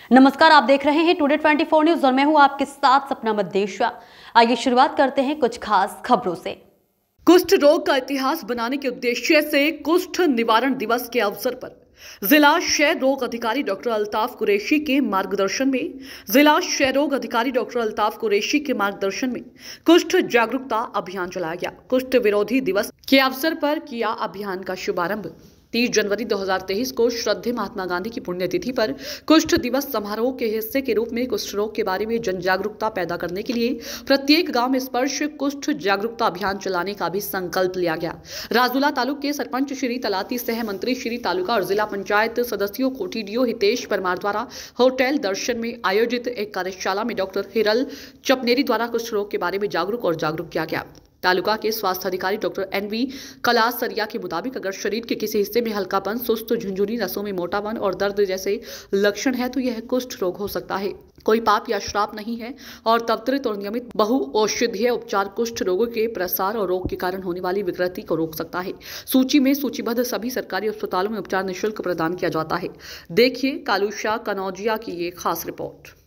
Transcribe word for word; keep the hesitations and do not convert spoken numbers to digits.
नमस्कार, आप देख रहे हैं टुडे ट्वेंटी फोर न्यूज और मैं हूं आपके साथ सपना मदेशिया। आइए शुरुआत करते हैं कुछ खास खबरों से। कुष्ठ रोग का इतिहास बनाने के उद्देश्य से कुष्ठ निवारण दिवस के अवसर पर जिला क्षय रोग अधिकारी डॉक्टर अल्ताफ कुरैशी के मार्गदर्शन में जिला क्षय रोग अधिकारी डॉक्टर अल्ताफ कुरैशी के मार्गदर्शन में कुष्ठ जागरूकता अभियान चलाया गया। कुष्ठ विरोधी दिवस के अवसर पर किया अभियान का शुभारंभ। तीस जनवरी दो हज़ार तेईस को श्रद्धेय महात्मा गांधी की पुण्यतिथि पर कुष्ठ दिवस समारोह के हिस्से के रूप में कुष्ठ रोग के बारे में जन जागरूकता पैदा करने के लिए प्रत्येक गांव में स्पर्श कुष्ठ जागरूकता अभियान चलाने का भी संकल्प लिया गया। राजूला तालुक के सरपंच श्री तलाती सह मंत्री श्री तालुका और जिला पंचायत सदस्यों को टीडीओ हितेश परमार द्वारा होटल दर्शन में आयोजित एक कार्यशाला में डॉक्टर हिरल चपनेरी द्वारा कुष्ठ रोग के बारे में जागरूक और जागरूक किया गया। तालुका के स्वास्थ्य अधिकारी डॉक्टर एन वी कलासरिया के मुताबिक अगर शरीर के किसी हिस्से में हल्कापन, सुस्त, झुंझुनी, नसों में मोटापन और दर्द जैसे लक्षण है तो यह कुष्ठ रोग हो सकता है। कोई पाप या श्राप नहीं है और त्वरित और नियमित बहु औषधीय उपचार कुष्ठ रोगों के प्रसार और रोग के कारण होने वाली विकृति को रोक सकता है। सूची में सूचीबद्ध सभी सरकारी अस्पतालों में उपचार निःशुल्क प्रदान किया जाता है। देखिए कालूशाह कनौजिया की ये खास रिपोर्ट।